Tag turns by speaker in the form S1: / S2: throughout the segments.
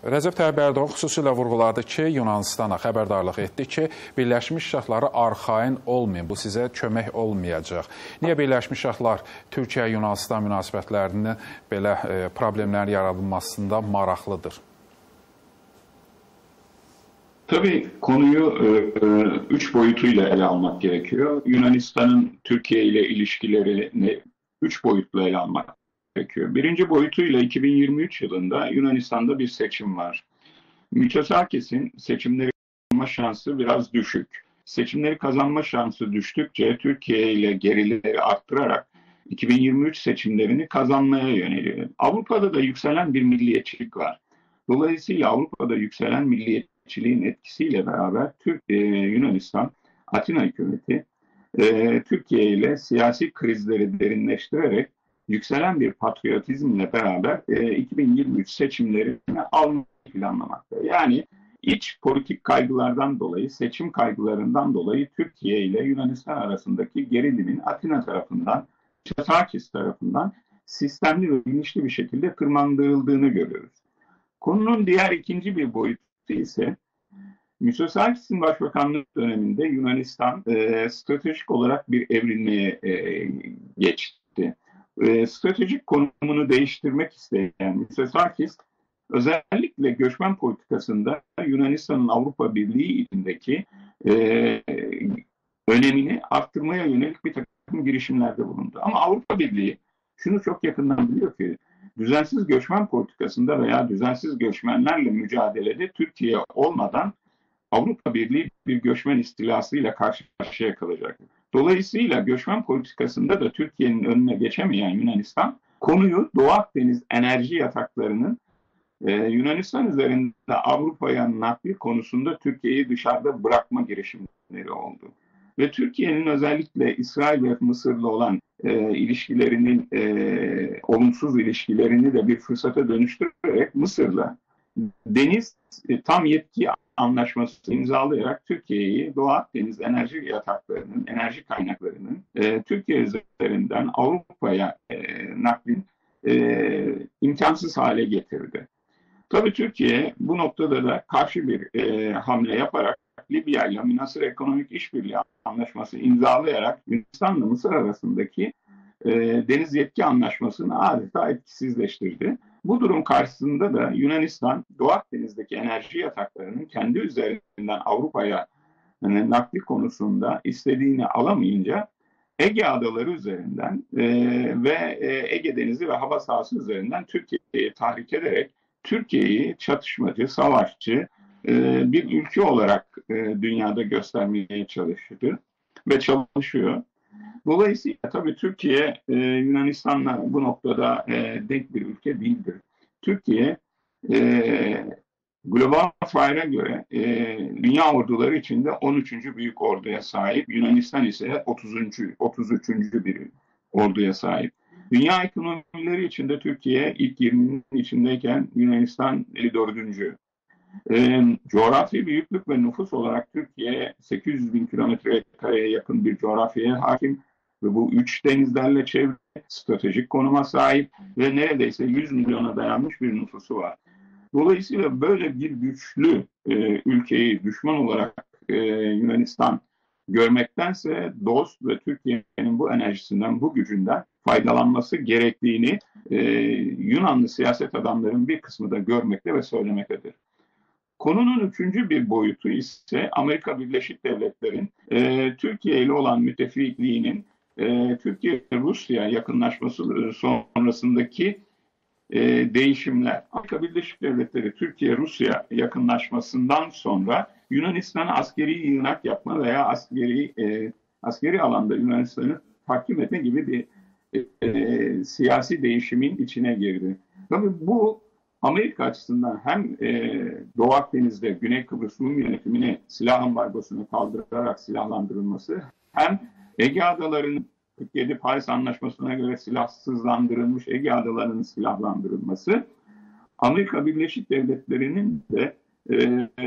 S1: Rəcəb Tayyip Ərdoğan xüsusilə vurğuladı ki, Yunanistana xəbərdarlıq etdi ki, Birləşmiş Ştatları arxain olmayın, bu sizə kömək olmayacaq. Niyə Birləşmiş Ştatlar Türkiyə-Yunanistan münasibətlərinin belə problemlərin yaradılmasında maraqlıdır?
S2: Tabii konuyu üç boyutuyla ele almak gerekiyor. Yunanistan'ın Türkiye ile ilişkilerini üç boyutla ele almak gerekiyor. Birinci boyutuyla 2023 yılında Yunanistan'da bir seçim var. Mitsotakis'in seçimleri kazanma şansı biraz düşük. Seçimleri kazanma şansı düştükçe Türkiye ile gerileri arttırarak 2023 seçimlerini kazanmaya yöneliyor. Avrupa'da da yükselen bir milliyetçilik var. Dolayısıyla Avrupa'da yükselen milliyetçiliğin etkisiyle beraber Yunanistan, Atina hükümeti Türkiye ile siyasi krizleri derinleştirerek yükselen bir patriotizmle beraber 2023 seçimlerini almayı planlamakta. Yani iç politik kaygılardan dolayı, seçim kaygılarından dolayı Türkiye ile Yunanistan arasındaki gerilimin Atina tarafından, Mitsotakis tarafından sistemli ve bilinçli bir şekilde tırmandırıldığını görüyoruz. Konunun ikinci bir boyutu ise Mitsotakis'in başbakanlık döneminde Yunanistan stratejik olarak bir evrilmeye geçti. Stratejik konumunu değiştirmek isteyen Mitsotakis özellikle göçmen politikasında Yunanistan'ın Avrupa Birliği içindeki önemini arttırmaya yönelik bir takım girişimlerde bulundu. Ama Avrupa Birliği şunu çok yakından biliyor ki düzensiz göçmen politikasında veya düzensiz göçmenlerle mücadelede Türkiye olmadan Avrupa Birliği bir göçmen istilasıyla karşı karşıya kalacak. Dolayısıyla göçmen politikasında da Türkiye'nin önüne geçemeyen Yunanistan konuyu Doğu Akdeniz enerji yataklarının Yunanistan üzerinde Avrupa'ya nakli konusunda Türkiye'yi dışarıda bırakma girişimleri oldu. Ve Türkiye'nin özellikle İsrail ve Mısır'la olan ilişkilerinin olumsuz ilişkilerini de bir fırsata dönüştürerek Mısır'la deniz tam yetki anlaşması imzalayarak Türkiye'yi Doğu Akdeniz enerji yataklarının, enerji kaynaklarının Türkiye üzerinden Avrupa'ya naklin imkansız hale getirdi. Tabii Türkiye bu noktada da karşı bir hamle yaparak Libya ile Münhasır Ekonomik İşbirliği Anlaşması imzalayarak Yunanistan'la Mısır arasındaki deniz yetki anlaşmasını adeta etkisizleştirdi. Bu durum karşısında da Yunanistan Doğu Akdeniz'deki enerji yataklarının kendi üzerinden Avrupa'ya nakli konusunda istediğini alamayınca Ege adaları üzerinden ve Ege Denizi ve hava sahası üzerinden Türkiye'yi tahrik ederek Türkiye'yi çatışmacı, savaşçı bir ülke olarak dünyada göstermeye çalıştı ve çalışıyor. Dolayısıyla tabii Türkiye Yunanistan'la bu noktada denk bir ülke değildir. Türkiye Global Fire'a göre dünya orduları içinde 13. büyük orduya sahip. Yunanistan ise 33. bir orduya sahip. Dünya ekonomileri içinde Türkiye ilk 20'nin içindeyken Yunanistan 54. Coğrafi büyüklük ve nüfus olarak Türkiye 800 bin kilometre kareye yakın bir coğrafyaya hakim ve bu 3 denizlerle çevrili stratejik konuma sahip ve neredeyse 100 milyona dayanmış bir nüfusu var. Dolayısıyla böyle bir güçlü ülkeyi düşman olarak Yunanistan görmektense dost ve Türkiye'nin bu enerjisinden, bu gücünden faydalanması gerektiğini Yunanlı siyaset adamlarının bir kısmı da görmekte ve söylemektedir. Konunun üçüncü bir boyutu ise Amerika Birleşik Devletleri'nin Türkiye ile olan müttefikliğinin Türkiye-Rusya yakınlaşması sonrasındaki değişimler. Amerika Birleşik Devletleri Türkiye-Rusya yakınlaşmasından sonra Yunanistan'a askeri yığınak yapma veya askeri alanda Yunanistan'ı tahkim etme gibi bir siyasi değişimin içine girdi. Tabii bu Amerika açısından hem Doğu Akdeniz'de Güney Kıbrıs Rum yönetimine silah ambargosunu kaldırarak silahlandırılması hem Ege Adaları'nın 47 Paris Anlaşması'na göre silahsızlandırılmış Ege Adaları'nın silahlandırılması Amerika Birleşik Devletleri'nin de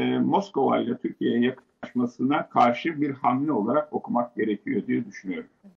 S2: Moskova ile Türkiye'ye yaklaşmasına karşı bir hamle olarak okumak gerekiyor diye düşünüyorum.